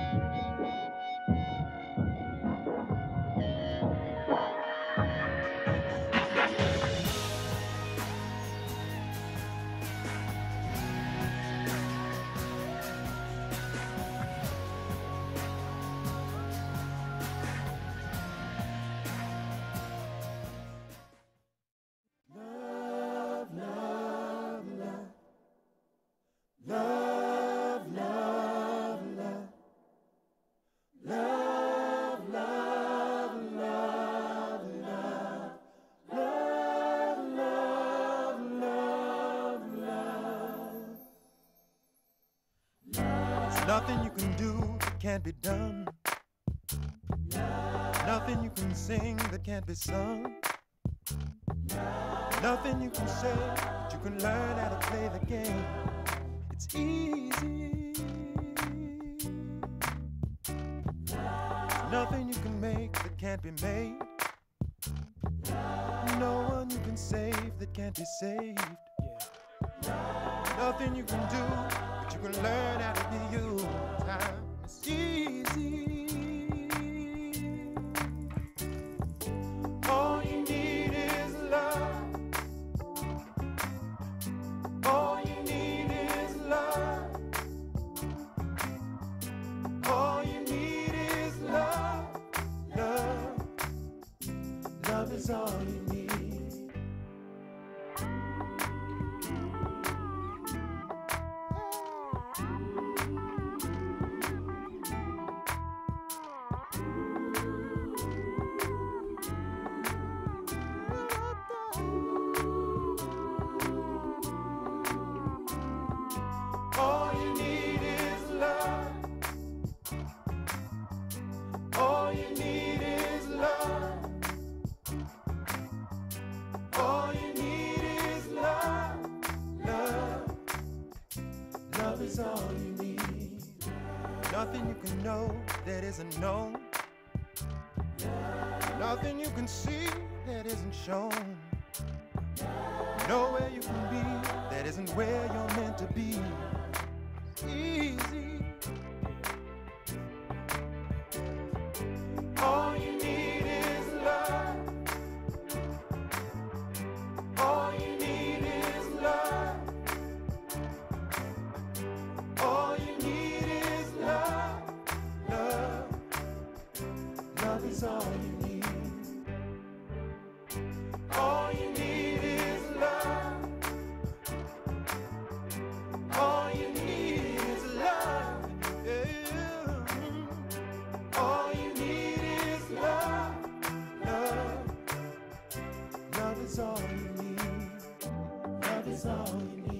Nothing you can do that can't be done. Nothing you can sing that can't be sung. Nothing you can say that you can learn how to play the game. It's easy. Nothing you can make that can't be made. No one you can save that can't be saved. Nothing you can do, but you can learn how to be you. Time is easy. All you need is love. All you need is love. All you need is love. Love. Love is all you need. All you need is love. All you need is love. All you need is love. Love. Love is all you need. Nothing you can know that isn't known. Nothing you can see that isn't shown. Nowhere you can be that isn't where you're meant to be. Easy. All you need is love. All you need is love. All you need is love. Love. Love is all you need. All you need is love. All you need is love. Yeah. All you need is love. Love. Love is all you need. Love is all you need.